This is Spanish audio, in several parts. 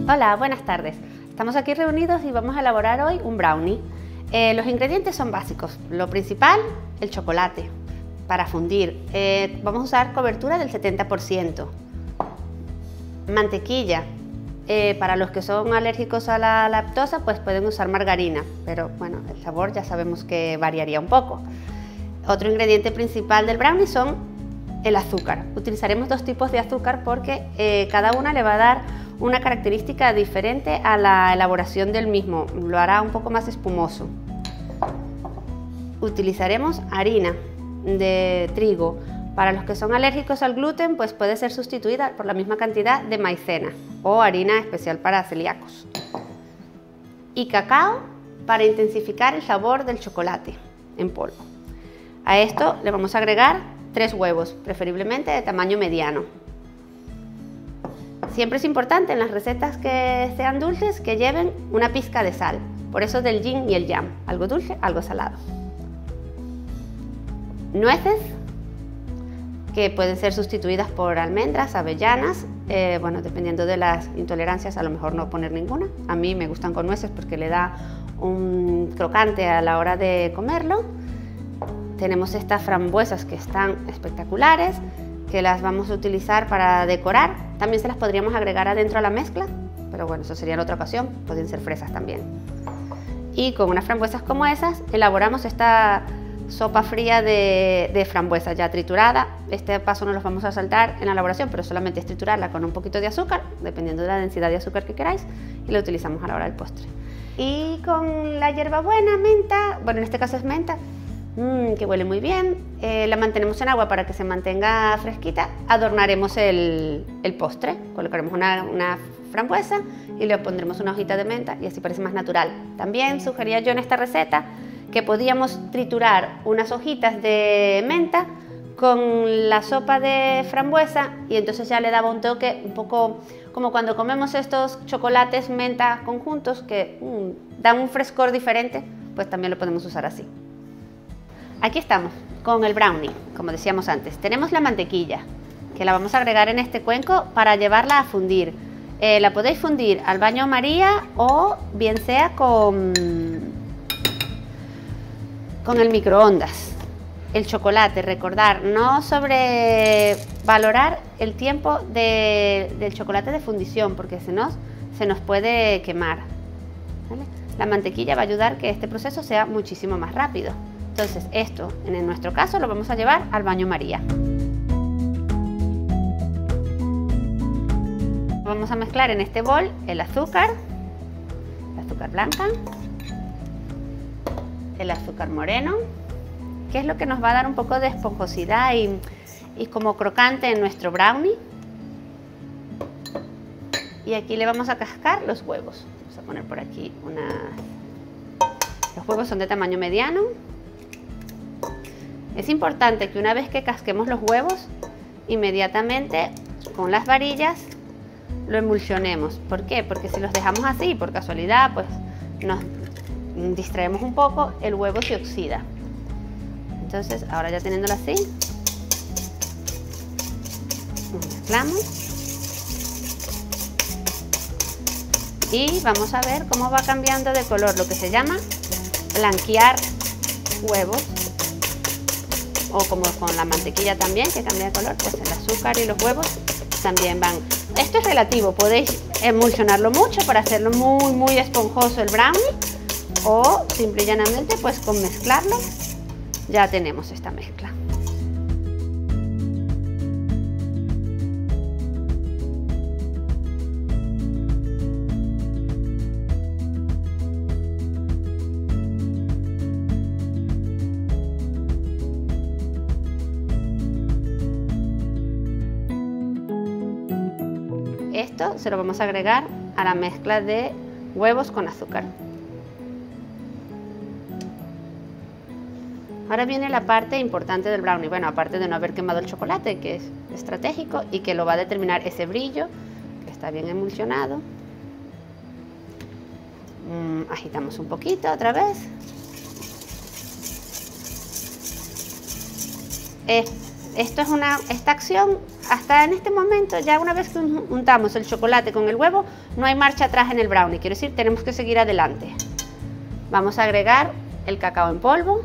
Hola, buenas tardes. Estamos aquí reunidos y vamos a elaborar hoy un brownie. Los ingredientes son básicos. Lo principal, el chocolate para fundir. Vamos a usar cobertura del 70%. Mantequilla. Para los que son alérgicos a la lactosa, pues pueden usar margarina, pero bueno, el sabor ya sabemos que variaría un poco. Otro ingrediente principal del brownie son el azúcar. Utilizaremos dos tipos de azúcar porque cada una le va a dar una característica diferente a la elaboración del mismo, lo hará un poco más espumoso. Utilizaremos harina de trigo. Para los que son alérgicos al gluten, pues puede ser sustituida por la misma cantidad de maicena o harina especial para celíacos. Y cacao para intensificar el sabor del chocolate en polvo. A esto le vamos a agregar 3 huevos, preferiblemente de tamaño mediano. Siempre es importante en las recetas que sean dulces que lleven una pizca de sal, por eso del yin y el yang, algo dulce, algo salado. Nueces, que pueden ser sustituidas por almendras, avellanas, bueno, dependiendo de las intolerancias, a lo mejor no poner ninguna. A mí me gustan con nueces porque le da un crocante a la hora de comerlo. Tenemos estas frambuesas que están espectaculares, que las vamos a utilizar para decorar. También se las podríamos agregar adentro a la mezcla, pero bueno, eso sería en otra ocasión. Pueden ser fresas también. Y con unas frambuesas como esas, elaboramos esta sopa fría de frambuesa ya triturada. Este paso no los vamos a saltar en la elaboración, pero solamente es triturarla con un poquito de azúcar, dependiendo de la densidad de azúcar que queráis, y la utilizamos a la hora del postre. Y con la hierbabuena, menta, bueno, en este caso es menta, que huele muy bien, la mantenemos en agua para que se mantenga fresquita. Adornaremos el postre, colocaremos una frambuesa y le pondremos una hojita de menta y así parece más natural. También sugería yo en esta receta que podíamos triturar unas hojitas de menta con la sopa de frambuesa y entonces ya le daba un toque un poco como cuando comemos estos chocolates menta conjuntos que dan un frescor diferente, pues también lo podemos usar así. Aquí estamos con el brownie, como decíamos antes. Tenemos la mantequilla, que la vamos a agregar en este cuenco para llevarla a fundir. La podéis fundir al baño María o bien sea con el microondas. El chocolate, recordar, no sobrevalorar el tiempo del chocolate de fundición porque se nos puede quemar, ¿vale? La mantequilla va a ayudar que este proceso sea muchísimo más rápido. Entonces esto, en nuestro caso, lo vamos a llevar al baño María. Vamos a mezclar en este bol el azúcar blanca, el azúcar moreno, que es lo que nos va a dar un poco de esponjosidad y como crocante en nuestro brownie. Y aquí le vamos a cascar los huevos. Vamos a poner por aquí los huevos son de tamaño mediano. Es importante que una vez que casquemos los huevos, inmediatamente con las varillas lo emulsionemos. ¿Por qué? Porque si los dejamos así, por casualidad, pues nos distraemos un poco, el huevo se oxida. Entonces, ahora ya teniéndolo así, mezclamos y vamos a ver cómo va cambiando de color, lo que se llama blanquear huevos, o como con la mantequilla también, que cambia de color, pues el azúcar y los huevos también van. Esto es relativo, podéis emulsionarlo mucho para hacerlo muy, muy esponjoso el brownie, o simple y llanamente pues con mezclarlo ya tenemos esta mezcla. Esto se lo vamos a agregar a la mezcla de huevos con azúcar. Ahora viene la parte importante del brownie, bueno, aparte de no haber quemado el chocolate, que es estratégico y que lo va a determinar ese brillo, que está bien emulsionado. Agitamos un poquito otra vez. Esta acción hasta en este momento, ya una vez que untamos el chocolate con el huevo, no hay marcha atrás en el brownie, quiero decir, tenemos que seguir adelante. Vamos a agregar el cacao en polvo.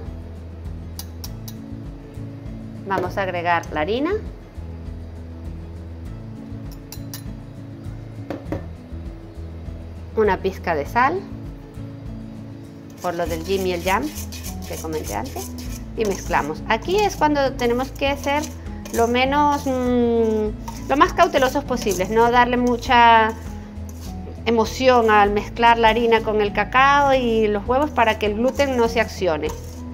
Vamos a agregar la harina. Una pizca de sal, por lo del Jim y el Jam que comenté antes, y mezclamos. Aquí es cuando tenemos que ser lo más cautelosos posibles, no darle mucha emoción al mezclar la harina con el cacao y los huevos para que el gluten no se accione.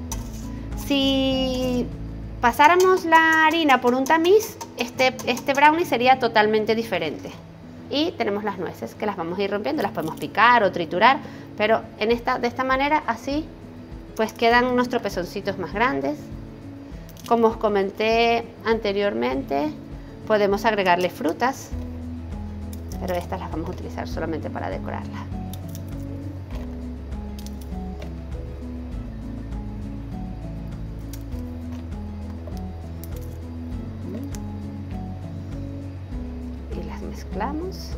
Si pasáramos la harina por un tamiz, este brownie sería totalmente diferente. Y tenemos las nueces que las vamos a ir rompiendo, las podemos picar o triturar, pero de esta manera así pues quedan unos tropezoncitos más grandes. Como os comenté anteriormente, podemos agregarle frutas, pero estas las vamos a utilizar solamente para decorarla. Y las mezclamos.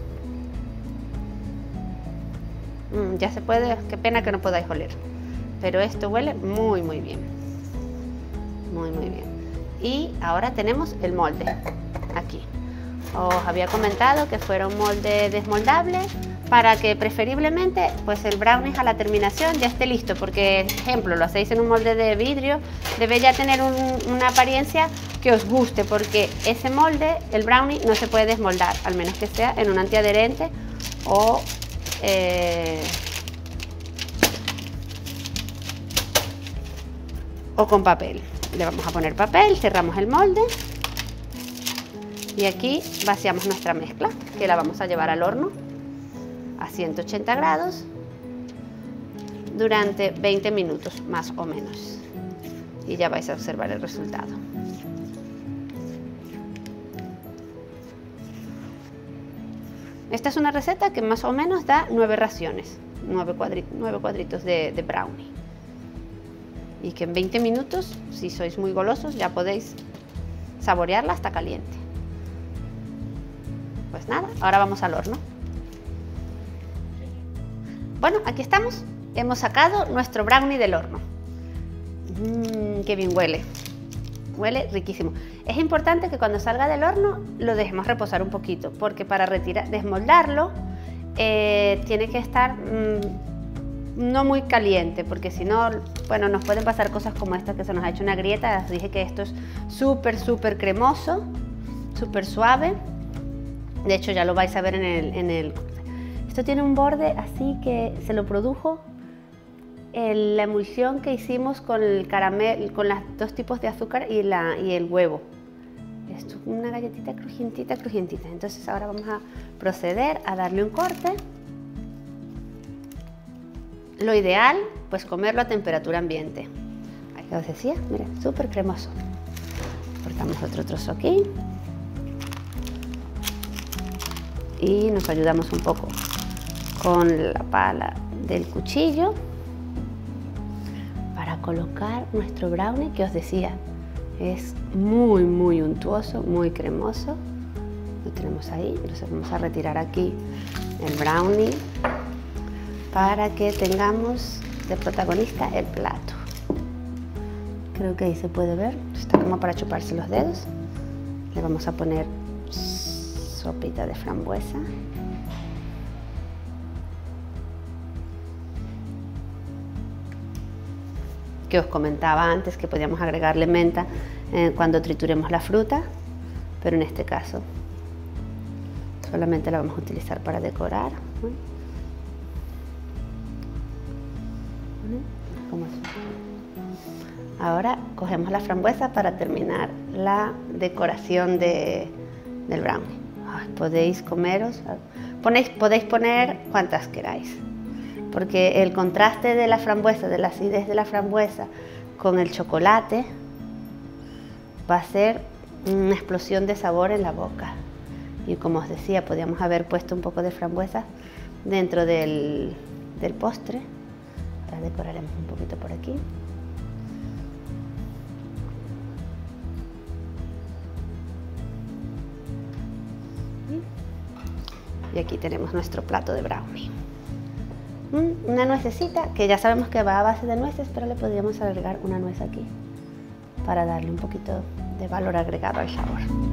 Ya se puede, qué pena que no podáis oler, pero esto huele muy bien. Muy bien. Y ahora tenemos el molde aquí. Os había comentado que fuera un molde desmoldable para que preferiblemente pues el brownie a la terminación ya esté listo, porque ejemplo lo hacéis en un molde de vidrio, debe ya tener una apariencia que os guste, porque ese molde, el brownie, no se puede desmoldar, al menos que sea en un antiadherente o con papel. Le vamos a poner papel, cerramos el molde y aquí vaciamos nuestra mezcla, que la vamos a llevar al horno a 180 grados durante 20 minutos más o menos, y ya vais a observar el resultado. Esta es una receta que más o menos da 9 raciones, 9 cuadritos de brownie. Y que en 20 minutos, si sois muy golosos, ya podéis saborearla hasta caliente. Pues nada, ahora vamos al horno. Bueno, aquí estamos. Hemos sacado nuestro brownie del horno. Qué bien huele. Huele riquísimo. Es importante que cuando salga del horno lo dejemos reposar un poquito, porque para desmoldarlo tiene que estar no muy caliente, porque si no, bueno, nos pueden pasar cosas como esta, que se nos ha hecho una grieta. Os dije que esto es súper cremoso, súper suave. De hecho, ya lo vais a ver en el... Esto tiene un borde así que se lo produjo la emulsión que hicimos con el caramelo, con los dos tipos de azúcar y el huevo. Esto es una galletita crujientita. Entonces ahora vamos a proceder a darle un corte. Lo ideal, pues comerlo a temperatura ambiente. Aquí os decía, mira, súper cremoso. Cortamos otro trozo aquí. Y nos ayudamos un poco con la pala del cuchillo para colocar nuestro brownie, que os decía, es muy untuoso, muy cremoso. Lo tenemos ahí, entonces vamos a retirar aquí el brownie para que tengamos de protagonista el plato. Creo que ahí se puede ver, está como para chuparse los dedos. Le vamos a poner sopita de frambuesa. Que os comentaba antes que podíamos agregarle menta cuando trituremos la fruta, pero en este caso solamente la vamos a utilizar para decorar. Ahora cogemos la frambuesa para terminar la decoración del brownie. Podéis comeros, podéis poner cuantas queráis, porque el contraste de la frambuesa, de la acidez de la frambuesa con el chocolate va a ser una explosión de sabor en la boca. Y como os decía, podíamos haber puesto un poco de frambuesa dentro del postre. Ahora decoraremos un poquito por aquí. Y aquí tenemos nuestro plato de brownie. Una nuececita, que ya sabemos que va a base de nueces, pero le podríamos agregar una nuez aquí para darle un poquito de valor agregado al sabor.